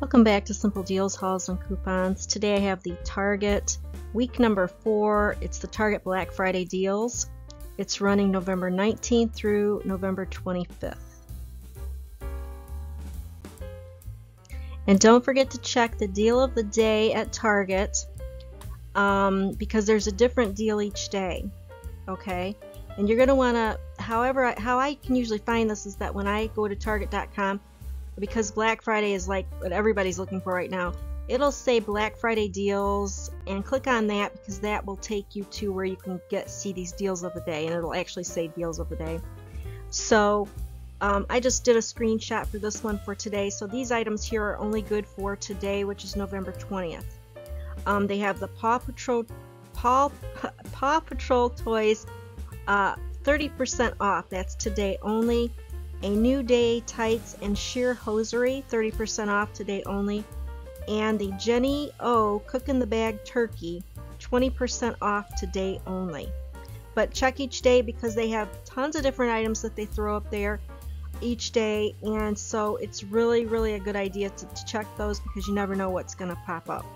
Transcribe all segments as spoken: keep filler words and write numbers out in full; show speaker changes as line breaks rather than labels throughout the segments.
Welcome back to Simple Deals, Hauls, and Coupons. Today I have the Target week number four. It's the Target Black Friday deals. It's running November nineteenth through November twenty-fifth. And don't forget to check the deal of the day at Target um, because there's a different deal each day. Okay? And you're going to want to, however, I, how I can usually find this is that when I go to Target dot com, because Black Friday is like what everybody's looking for right now, it'll say Black Friday deals, and click on that because that will take you to where you can get see these deals of the day, and it'll actually say deals of the day. So um, I just did a screenshot for this one for today. So these items here are only good for today, which is November twentieth. Um, they have the Paw Patrol Paw, Paw Patrol toys, uh, thirty percent off. That's today only. A New Day tights and sheer hosiery, thirty percent off today only. And the Jenny O Cook in the Bag turkey, twenty percent off today only. But check each day because they have tons of different items that they throw up there each day, and so it's really really a good idea to, to check those because you never know what's going to pop up.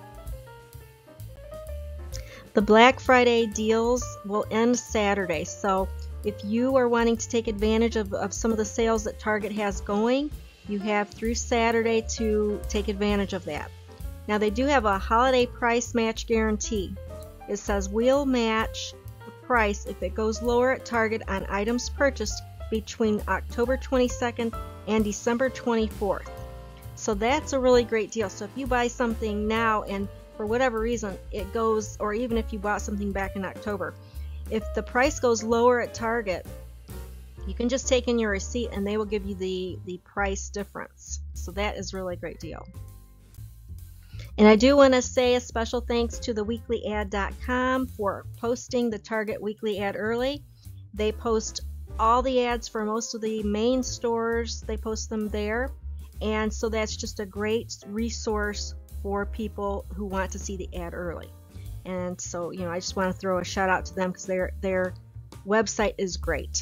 The Black Friday deals will end Saturday, so if you are wanting to take advantage of, of some of the sales that Target has going, you have through Saturday to take advantage of that. Now they do have a holiday price match guarantee. It says we'll match the price if it goes lower at Target on items purchased between October twenty-second and December twenty-fourth. So that's a really great deal. So if you buy something now and for whatever reason it goes, or even if you bought something back in October, if the price goes lower at Target, you can just take in your receipt and they will give you the, the price difference. So that is really a great deal. And I do want to say a special thanks to the weekly ad dot com for posting the Target weekly ad early. They post all the ads for most of the main stores. They post them there. And so that's just a great resource for people who want to see the ad early. And so, you know, I just want to throw a shout out to them because their their website is great.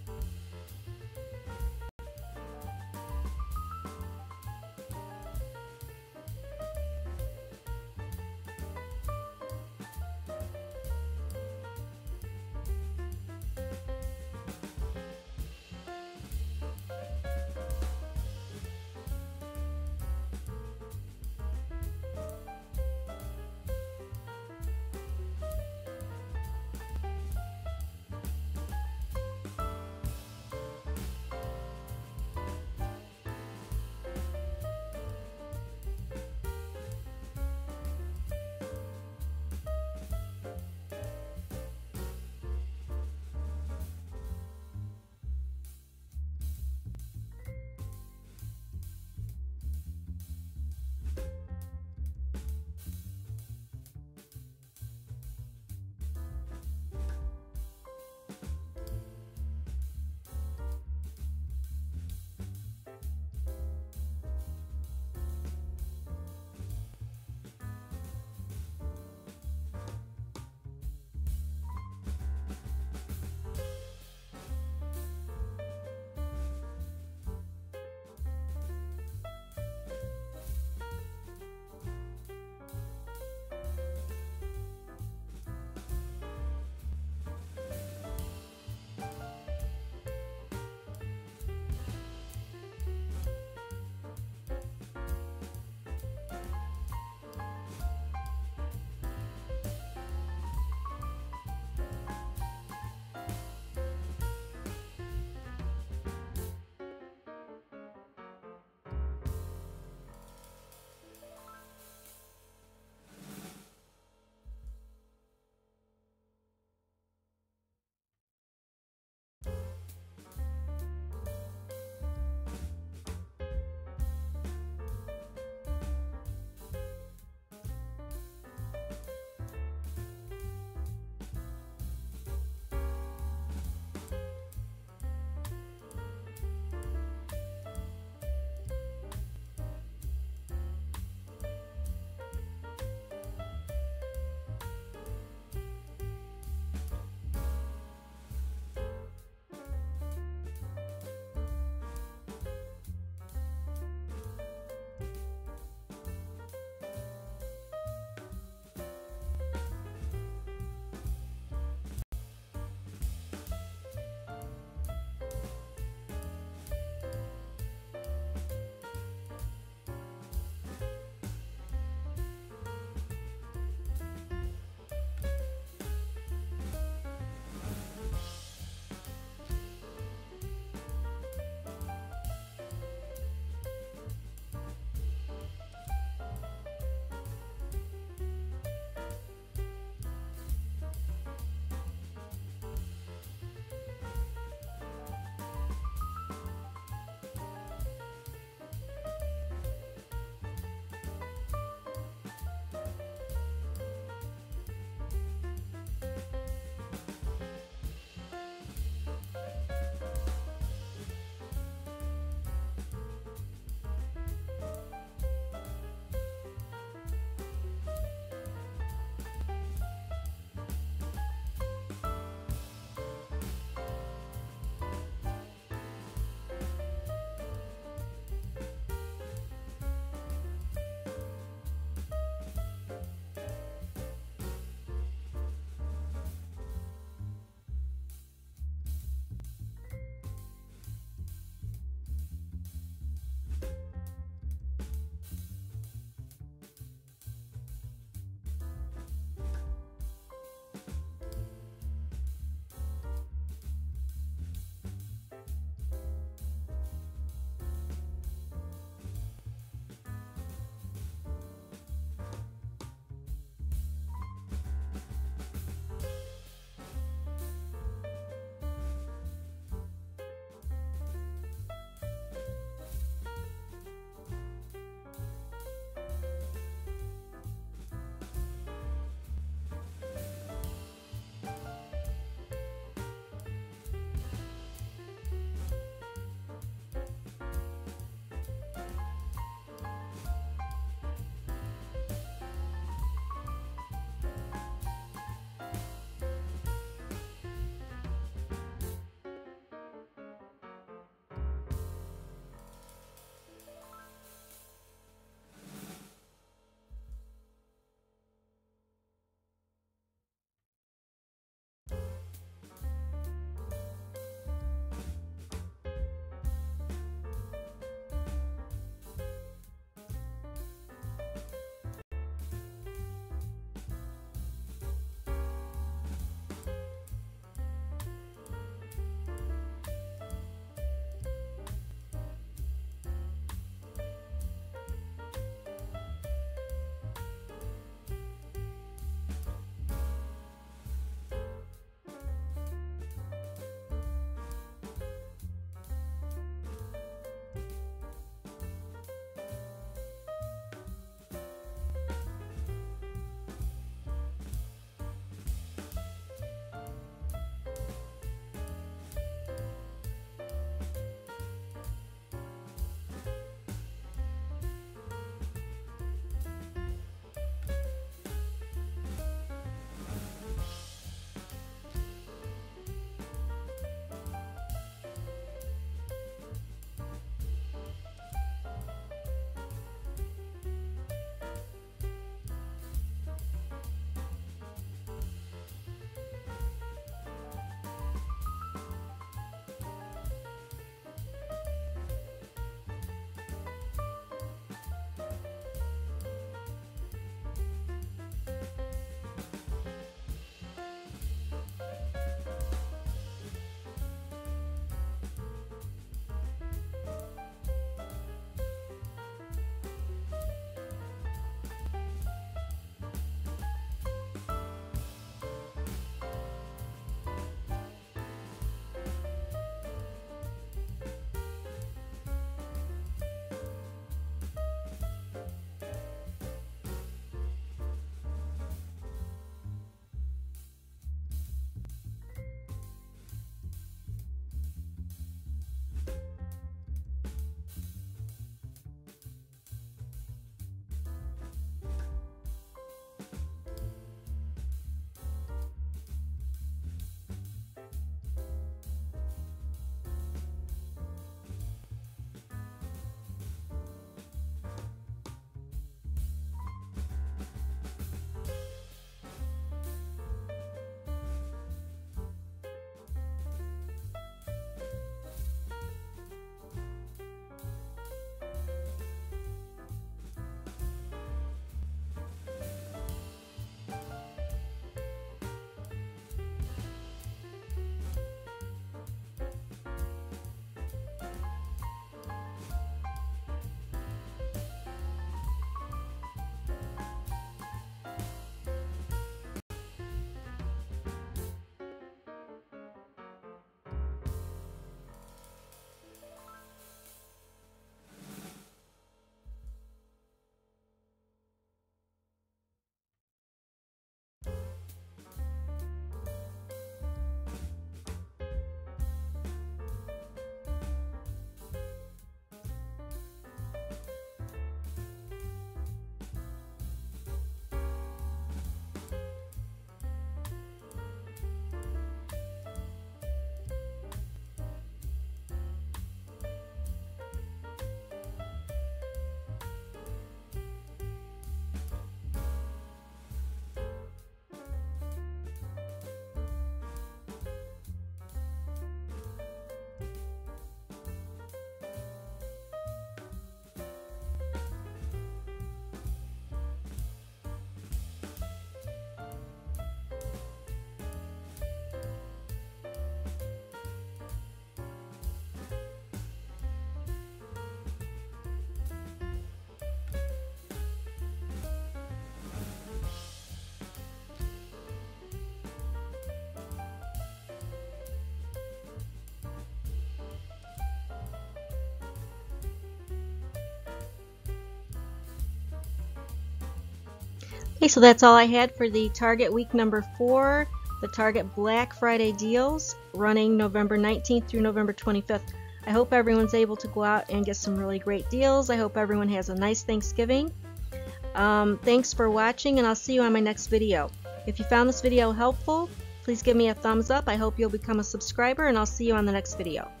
Okay, so that's all I had for the Target week number four, the Target Black Friday deals running November nineteenth through November twenty-fifth. I hope everyone's able to go out and get some really great deals. I hope everyone has a nice Thanksgiving. Um, thanks for watching, and I'll see you on my next video. If you found this video helpful, please give me a thumbs up. I hope you'll become a subscriber, and I'll see you on the next video.